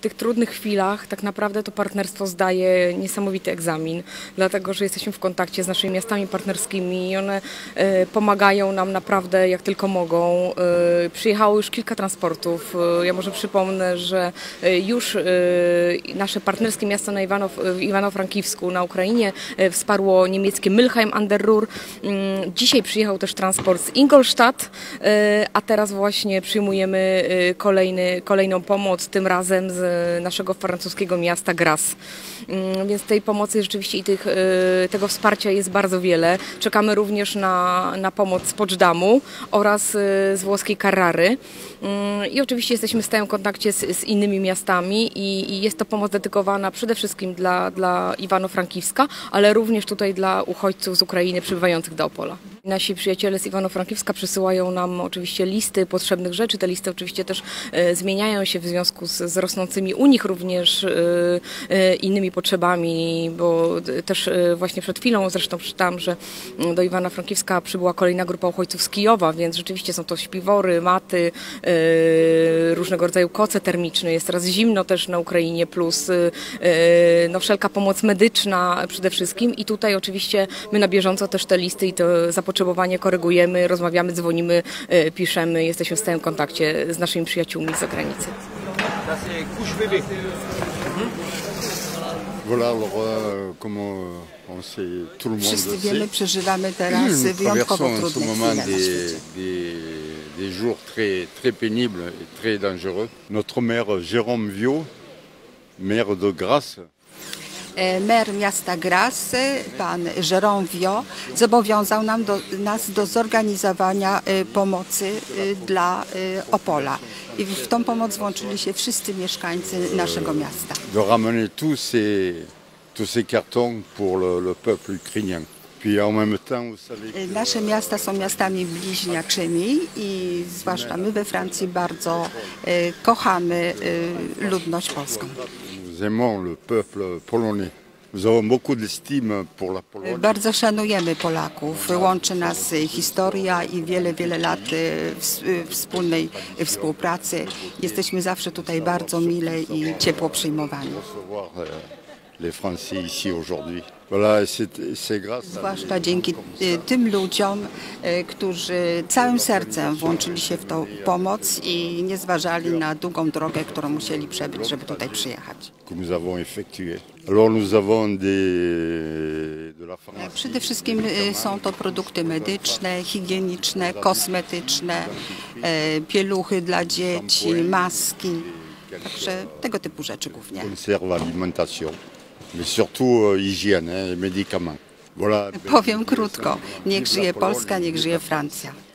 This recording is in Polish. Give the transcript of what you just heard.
W tych trudnych chwilach tak naprawdę to partnerstwo zdaje niesamowity egzamin, dlatego że jesteśmy w kontakcie z naszymi miastami partnerskimi i one pomagają nam naprawdę jak tylko mogą. Przyjechało już kilka transportów. Ja może przypomnę, że już nasze partnerskie miasto w Iwano-Frankiwsku na Ukrainie wsparło niemieckie Mülheim an der Ruhr. Dzisiaj przyjechał też transport z Ingolstadt, a teraz właśnie przyjmujemy kolejną pomoc, tym razem z naszego francuskiego miasta Grasse. Więc tej pomocy rzeczywiście i tego wsparcia jest bardzo wiele. Czekamy również na pomoc z Poczdam'u oraz z włoskiej Carrary. I oczywiście jesteśmy w stałym kontakcie z innymi miastami i jest to pomoc dedykowana przede wszystkim dla Iwano-Frankiwska, ale również tutaj dla uchodźców z Ukrainy przybywających do Opola. Nasi przyjaciele z Iwano-Frankiwska przysyłają nam oczywiście listy potrzebnych rzeczy. Te listy oczywiście też zmieniają się w związku z rosnącymi u nich również innymi potrzebami, bo też właśnie przed chwilą zresztą przeczytałam, że do Iwano-Frankiwska przybyła kolejna grupa uchodźców z Kijowa, więc rzeczywiście są to śpiwory, maty, różnego rodzaju koce termiczne. Jest teraz zimno też na Ukrainie, plus no, wszelka pomoc medyczna przede wszystkim i tutaj oczywiście my na bieżąco też te listy i to zapotrzebowanie korygujemy, rozmawiamy, dzwonimy, piszemy, jesteśmy w stałym kontakcie z naszymi przyjaciółmi z zagranicy. Wszyscy wiemy, przeżywamy teraz wyjątkowo trudne chwile na świecie. Des jours très pénibles et très dangereux. Notre maire Jérôme Viau, maire de Grasse. Mer miasta Grasse, pan Jérôme Viau, zobowiązał nas do zorganizowania pomocy dla Opola. I w tą pomoc włączyli się wszyscy mieszkańcy naszego miasta. De ramener tous ces cartons pour le peuple ukrainien. Nasze miasta są miastami bliźniaczymi i zwłaszcza my we Francji bardzo kochamy ludność polską. Bardzo szanujemy Polaków. Łączy nas historia i wiele lat wspólnej współpracy. Jesteśmy zawsze tutaj bardzo mile i ciepło przyjmowani. Zwłaszcza dzięki tym ludziom, którzy całym sercem włączyli się w tą pomoc i nie zważali na długą drogę, którą musieli przebyć, żeby tutaj przyjechać. Przede wszystkim są to produkty medyczne, higieniczne, kosmetyczne, pieluchy dla dzieci, maski, także tego typu rzeczy głównie. Mais surtout hygiène et médicaments. Voilà. Powiem krótko, niech żyje Polska, niech żyje Francja.